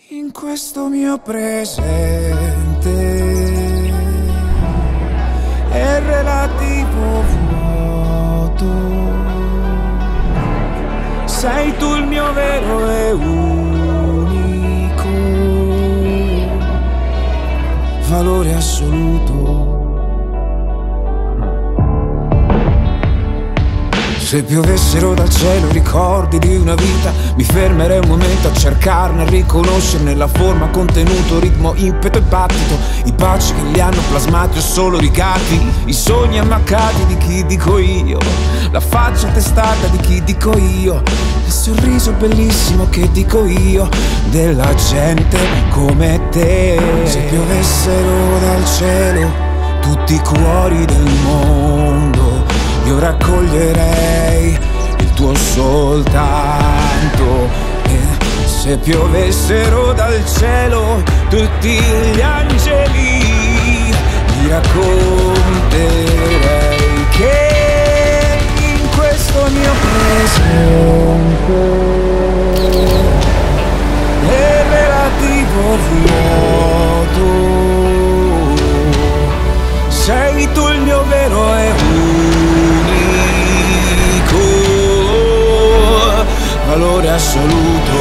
In questo mio presente è relativo vuoto, sei tu il mio vero e unico valore assoluto. Se piovessero dal cielo ricordi di una vita, mi fermerei un momento a cercarne, a riconoscerne la forma, contenuto, ritmo, impeto e battito. I baci che li hanno plasmati o solo ricatti, i sogni ammaccati di chi dico io, la faccia testata di chi dico io, il sorriso bellissimo che dico io, della gente come te. Se piovessero dal cielo tutti i cuori del mondo, io raccoglierei il tuo soltanto. E se piovessero dal cielo tutti gli angeli, vi racconterei che in questo mio presente è relativo vuoto, sei tu il mio vero e unico valore assoluto.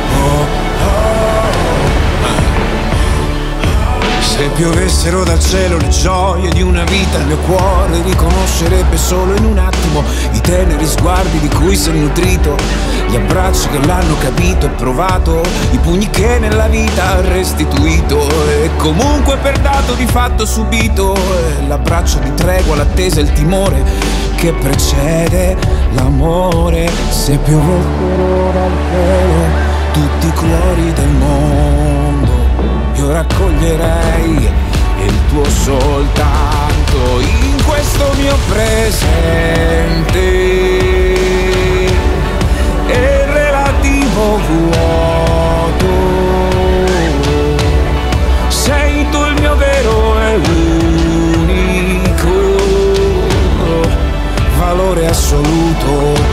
Se piovessero dal cielo le gioie di una vita, il mio cuore riconoscerebbe solo in un attimo i teneri sguardi di cui si è nutrito, gli abbracci che l'hanno capito e provato, i pugni che nella vita ha restituito e comunque per dato di fatto subito, l'abbraccio di tregua, l'attesa e il timore che precede l'amore. Se piovessero dal cielo tutti i colori del mondo, io raccoglierei il tuo soltanto. In questo mio presente è relativo vuoto, sei tu il mio vero e unico valore assoluto.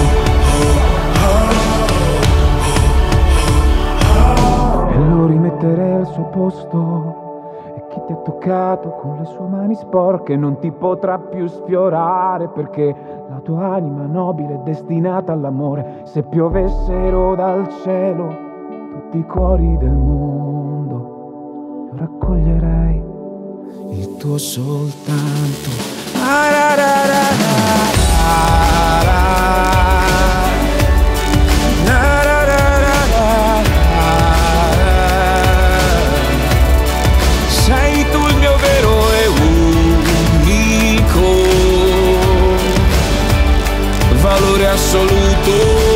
Rimetterei al suo posto e chi ti ha toccato con le sue mani sporche non ti potrà più sfiorare, perché la tua anima nobile è destinata all'amore. Se piovessero dal cielo tutti i cuori del mondo, io raccoglierei il tuo soltanto. Valore assoluto.